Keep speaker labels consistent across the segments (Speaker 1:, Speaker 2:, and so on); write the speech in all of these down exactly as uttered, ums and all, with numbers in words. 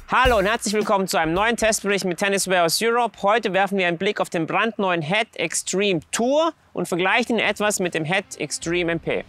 Speaker 1: Hallo und herzlich willkommen zu einem neuen Testbericht mit Tenniswear aus Europe. Heute werfen wir einen Blick auf den brandneuen Head Extreme Tour und vergleichen ihn etwas mit dem Head Extreme M P.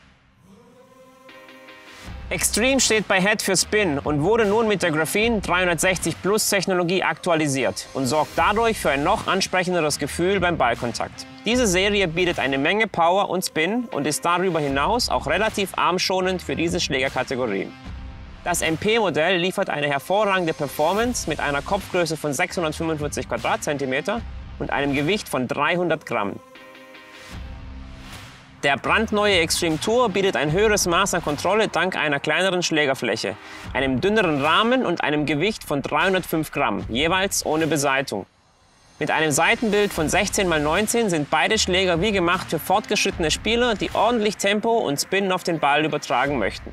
Speaker 1: Extreme steht bei Head für Spin und wurde nun mit der Graphene dreihundertsechzig Plus Technologie aktualisiert und sorgt dadurch für ein noch ansprechenderes Gefühl beim Ballkontakt. Diese Serie bietet eine Menge Power und Spin und ist darüber hinaus auch relativ armschonend für diese Schlägerkategorie. Das M P-Modell liefert eine hervorragende Performance mit einer Kopfgröße von sechshundertfünfundvierzig Quadratzentimeter und einem Gewicht von dreihundert Gramm. Der brandneue Extreme Tour bietet ein höheres Maß an Kontrolle dank einer kleineren Schlägerfläche, einem dünneren Rahmen und einem Gewicht von dreihundertfünf Gramm, jeweils ohne Beseitung. Mit einem Seitenbild von sechzehn mal neunzehn sind beide Schläger wie gemacht für fortgeschrittene Spieler, die ordentlich Tempo und Spin auf den Ball übertragen möchten.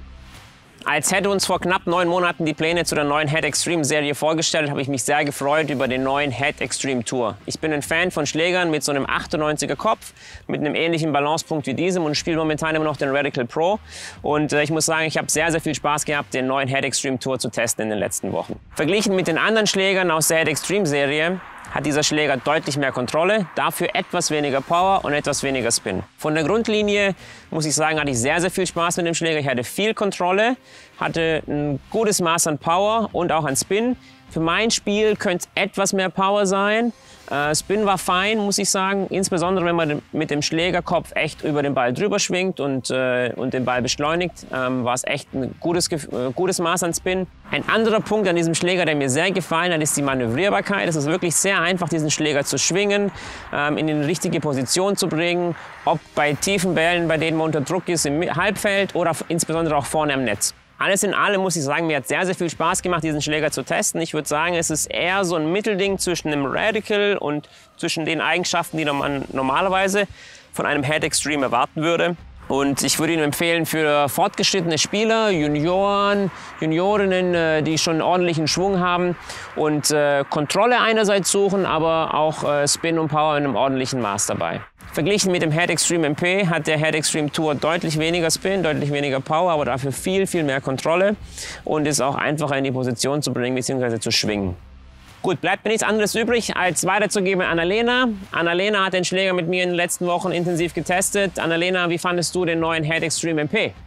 Speaker 1: Als Head uns vor knapp neun Monaten die Pläne zu der neuen Head Extreme Serie vorgestellt, habe ich mich sehr gefreut über den neuen Head Extreme Tour. Ich bin ein Fan von Schlägern mit so einem achtundneunziger Kopf, mit einem ähnlichen Balancepunkt wie diesem und spiele momentan immer noch den Radical Pro. Und äh, ich muss sagen, ich habe sehr, sehr viel Spaß gehabt, den neuen Head Extreme Tour zu testen in den letzten Wochen. Verglichen mit den anderen Schlägern aus der Head Extreme Serie hat dieser Schläger deutlich mehr Kontrolle, dafür etwas weniger Power und etwas weniger Spin. Von der Grundlinie, muss ich sagen, hatte ich sehr, sehr viel Spaß mit dem Schläger. Ich hatte viel Kontrolle, hatte ein gutes Maß an Power und auch an Spin. Für mein Spiel könnte es etwas mehr Power sein. Äh, Spin war fein, muss ich sagen, insbesondere wenn man mit dem Schlägerkopf echt über den Ball drüber schwingt und, äh, und den Ball beschleunigt, ähm, war es echt ein gutes, äh, gutes Maß an Spin. Ein anderer Punkt an diesem Schläger, der mir sehr gefallen hat, ist die Manövrierbarkeit. Es ist wirklich sehr einfach, diesen Schläger zu schwingen, ähm, in die richtige Position zu bringen, ob bei tiefen Bällen, bei denen man unter Druck ist im Halbfeld oder insbesondere auch vorne am Netz. Alles in allem muss ich sagen, mir hat sehr, sehr viel Spaß gemacht, diesen Schläger zu testen. Ich würde sagen, es ist eher so ein Mittelding zwischen einem Radical und zwischen den Eigenschaften, die man normalerweise von einem Head Extreme erwarten würde. Und ich würde ihn empfehlen für fortgeschrittene Spieler, Junioren, Juniorinnen, die schon einen ordentlichen Schwung haben und äh, Kontrolle einerseits suchen, aber auch äh, Spin und Power in einem ordentlichen Maß dabei. Verglichen mit dem Head Extreme M P hat der Head Extreme Tour deutlich weniger Spin, deutlich weniger Power, aber dafür viel, viel mehr Kontrolle und ist auch einfacher in die Position zu bringen bzw. zu schwingen. Gut, bleibt mir nichts anderes übrig, als weiterzugeben an Annalena. Annalena hat den Schläger mit mir in den letzten Wochen intensiv getestet. Annalena, wie fandest du den neuen Head Extreme M P?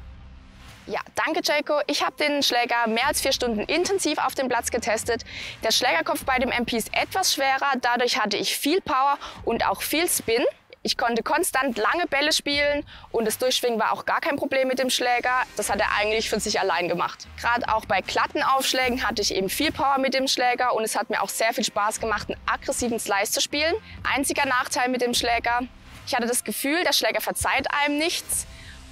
Speaker 2: Ja, danke Jaco. Ich habe den Schläger mehr als vier Stunden intensiv auf dem Platz getestet. Der Schlägerkopf bei dem M P ist etwas schwerer, dadurch hatte ich viel Power und auch viel Spin. Ich konnte konstant lange Bälle spielen und das Durchschwingen war auch gar kein Problem mit dem Schläger. Das hat er eigentlich für sich allein gemacht. Gerade auch bei glatten Aufschlägen hatte ich eben viel Power mit dem Schläger und es hat mir auch sehr viel Spaß gemacht, einen aggressiven Slice zu spielen. Einziger Nachteil mit dem Schläger, ich hatte das Gefühl, der Schläger verzeiht einem nichts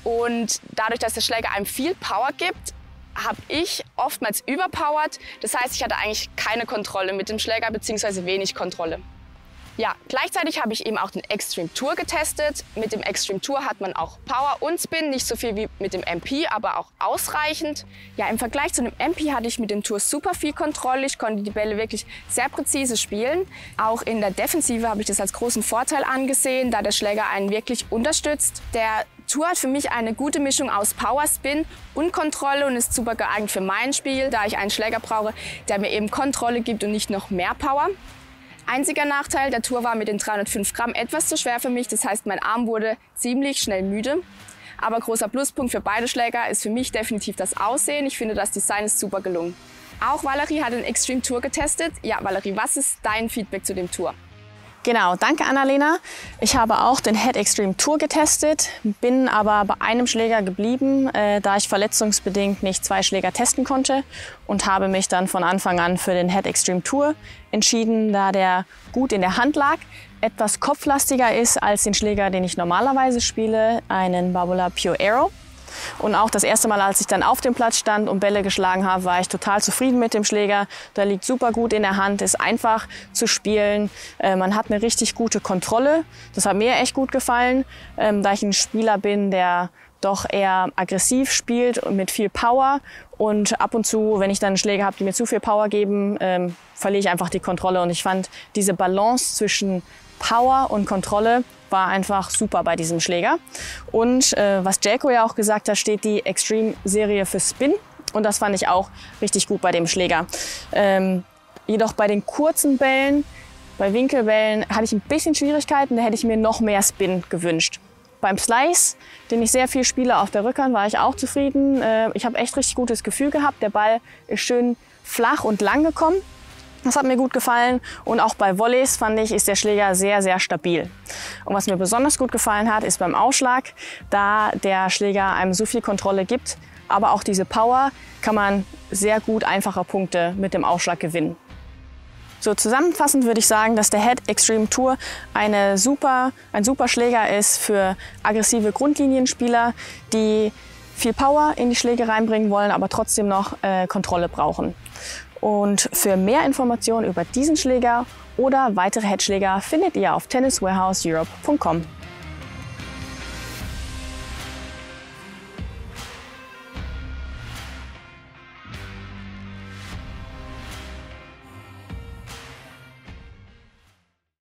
Speaker 2: und dadurch, dass der Schläger einem viel Power gibt, habe ich oftmals überpowered. Das heißt, ich hatte eigentlich keine Kontrolle mit dem Schläger bzw. wenig Kontrolle. Ja, gleichzeitig habe ich eben auch den Extreme Tour getestet. Mit dem Extreme Tour hat man auch Power und Spin, nicht so viel wie mit dem M P, aber auch ausreichend. Ja, im Vergleich zu dem M P hatte ich mit dem Tour super viel Kontrolle. Ich konnte die Bälle wirklich sehr präzise spielen. Auch in der Defensive habe ich das als großen Vorteil angesehen, da der Schläger einen wirklich unterstützt. Der Tour hat für mich eine gute Mischung aus Power, Spin und Kontrolle und ist super geeignet für mein Spiel, da ich einen Schläger brauche, der mir eben Kontrolle gibt und nicht noch mehr Power. Einziger Nachteil, der Tour war mit den dreihundertfünf Gramm etwas zu schwer für mich, das heißt, mein Arm wurde ziemlich schnell müde. Aber großer Pluspunkt für beide Schläger ist für mich definitiv das Aussehen. Ich finde, das Design ist super gelungen. Auch Valerie hat den Extreme Tour getestet. Ja, Valerie, was ist dein Feedback zu dem Tour?
Speaker 3: Genau, danke Annalena. Ich habe auch den Head Extreme Tour getestet, bin aber bei einem Schläger geblieben, äh, da ich verletzungsbedingt nicht zwei Schläger testen konnte und habe mich dann von Anfang an für den Head Extreme Tour entschieden, da der gut in der Hand lag, etwas kopflastiger ist als den Schläger, den ich normalerweise spiele, einen Babolat Pure Aero. Und auch das erste Mal, als ich dann auf dem Platz stand und Bälle geschlagen habe, war ich total zufrieden mit dem Schläger. Der liegt super gut in der Hand, ist einfach zu spielen. Äh, man hat eine richtig gute Kontrolle. Das hat mir echt gut gefallen, ähm, da ich ein Spieler bin, der doch eher aggressiv spielt und mit viel Power. Und ab und zu, wenn ich dann Schläge habe, die mir zu viel Power geben, ähm, verliere ich einfach die Kontrolle. Und ich fand diese Balance zwischen Power und Kontrolle war einfach super bei diesem Schläger. Und äh, was Jaco ja auch gesagt hat, steht die Extreme-Serie für Spin. Und das fand ich auch richtig gut bei dem Schläger. Ähm, jedoch bei den kurzen Bällen, bei Winkelbällen, hatte ich ein bisschen Schwierigkeiten. Da hätte ich mir noch mehr Spin gewünscht. Beim Slice, den ich sehr viel spiele auf der Rückhand, war ich auch zufrieden. Äh, ich habe echt richtig gutes Gefühl gehabt. Der Ball ist schön flach und lang gekommen. Das hat mir gut gefallen. Und auch bei Volleys fand ich, ist der Schläger sehr, sehr stabil. Und was mir besonders gut gefallen hat, ist beim Ausschlag, da der Schläger einem so viel Kontrolle gibt, aber auch diese Power, kann man sehr gut einfache Punkte mit dem Ausschlag gewinnen. So zusammenfassend würde ich sagen, dass der Head Extreme Tour eine super, ein super Schläger ist für aggressive Grundlinienspieler, die viel Power in die Schläge reinbringen wollen, aber trotzdem noch äh, Kontrolle brauchen. Und für mehr Informationen über diesen Schläger oder weitere Headschläger findet ihr auf tennis warehouse europe punkt com.